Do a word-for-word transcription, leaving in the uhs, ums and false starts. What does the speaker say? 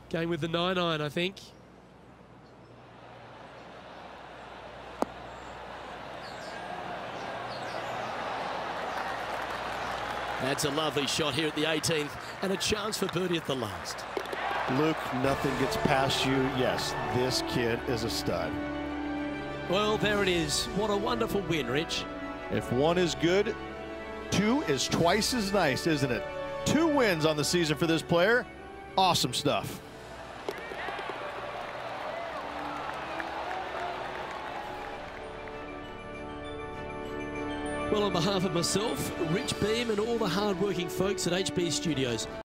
Going with the nine iron, I think. That's a lovely shot here at the eighteenth, and a chance for birdie at the last. Luke, nothing gets past you. Yes, this kid is a stud. Well, there it is. What a wonderful win, Rich. If one is good, two is twice as nice, isn't it? Two wins on the season for this player. Awesome stuff. Well, on behalf of myself, Rich Beam, and all the hard-working folks at H B Studios,